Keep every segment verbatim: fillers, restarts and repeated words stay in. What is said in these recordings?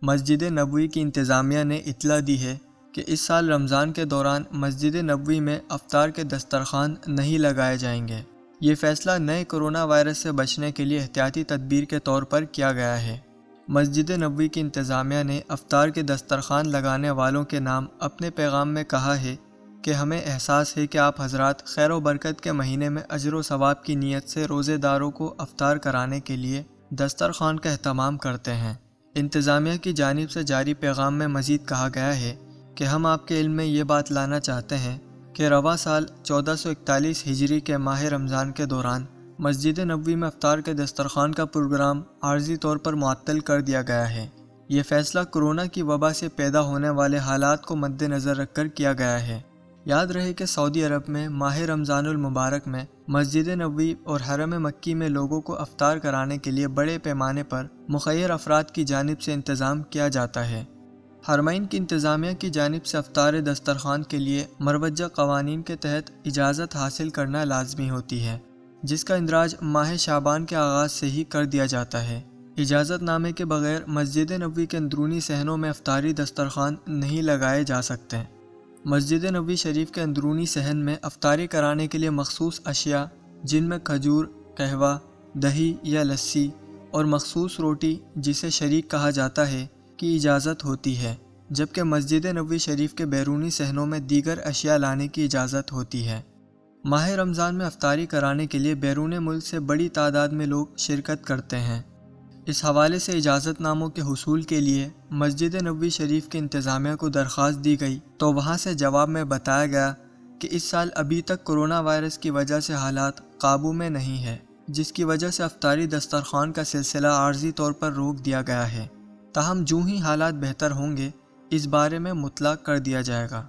مسجد نبوی کی انتظامیہ نے اطلاع دی ہے کہ اس سال رمضان کے دوران مسجد نبوی میں افطار کے دسترخوان نہیں لگائے جائیں گے۔ یہ فیصلہ نئے کرونا وائرس سے بچنے کے لیے احتیاطی تدبیر کے طور پر کیا گیا ہے۔ مسجد نبوی کی انتظامیہ نے افطار کے دسترخوان لگانے والوں کے نام اپنے پیغام میں کہا ہے کہ ہمیں احساس ہے کہ آپ حضرات خیر و برکت کے مہینے میں اجر و ثواب کی نیت سے روزے داروں کو افطار کرانے کے لیے دسترخوان کا اہتمام کرتے ہیں۔ انتظامیہ کی جانب سے جاری پیغام میں مزید کہا گیا ہے کہ ہم آپ کے علم میں یہ بات لانا چاہتے ہیں کہ رواں سال چودہ سو اکتالیس ہجری کے ماہ رمضان کے دوران مسجد نبوی میں افطار کے دسترخوان کا پروگرام عارضی طور پر معطل کر دیا گیا ہے۔ یہ فیصلہ کرونا کی وبا سے پیدا ہونے والے حالات کو مد نظر رکھ کر کیا گیا ہے۔ یاد رہے کہ سعودی عرب میں ماہ رمضان المبارک میں مسجد نبوی اور حرم مکی میں لوگوں کو افطار کرانے کے لیے بڑے پیمانے پر مخیر افراد کی جانب سے انتظام کیا جاتا ہے۔ حرمین کی انتظامیہ کی جانب سے افطار دسترخوان کے لیے مروجہ قوانین کے تحت اجازت حاصل کرنا لازمی ہوتی ہے، جس کا اندراج ماہ شعبان کے آغاز سے ہی کر دیا جاتا ہے۔ اجازت نامے کے بغیر مسجد نبوی کے اندرونی صحنوں میں افطاری دسترخوان نہیں لگائے جا سکتے۔ مسجد نبوی شریف کے اندرونی صحن میں افطاری کرانے کے لیے مخصوص اشیاء، جن میں کھجور، قہوہ، دہی یا لسی اور مخصوص روٹی جسے شریک کہا جاتا ہے، کی اجازت ہوتی ہے، جبکہ مسجد نبوی شریف کے بیرونی صحنوں میں دیگر اشیاء لانے کی اجازت ہوتی ہے۔ ماہ رمضان میں افطاری کرانے کے لیے بیرون ملک سے بڑی تعداد میں لوگ شرکت کرتے ہیں۔ اس حوالے سے اجازت ناموں کے حصول کے لیے مسجد نبوی شریف کی انتظامیہ کو درخواست دی گئی تو وہاں سے جواب میں بتایا گیا کہ اس سال ابھی تک کرونا وائرس کی وجہ سے حالات قابو میں نہیں ہے، جس کی وجہ سے افطاری دسترخوان کا سلسلہ عارضی طور پر روک دیا گیا ہے، تاہم جو ہی حالات بہتر ہوں گے اس بارے میں مطلع کر دیا جائے گا۔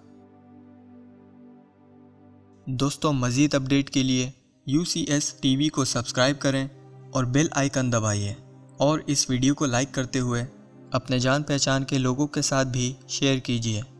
دوستو، مزید اپڈیٹ کے لیے U C S T V کو سبسکرائب کریں اور بیل آئیکن دبائیے، اور اس ویڈیو کو لائک کرتے ہوئے اپنے جان پہچان کے لوگوں کے ساتھ بھی شیئر کیجیے۔